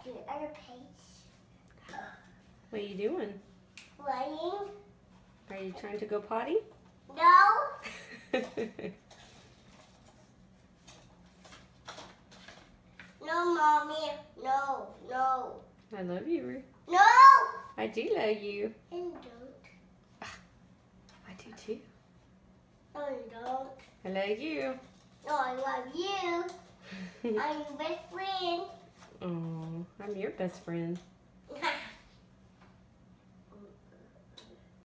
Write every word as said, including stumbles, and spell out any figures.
the other page. What are you doing? Playing. Are you trying to go potty? No. No, Mommy. No, no. I love you, Reve. No! I do love you. I don't. I do too. No, you don't. I love you. No, I love you. I'm your best friend. Oh, I'm your best friend.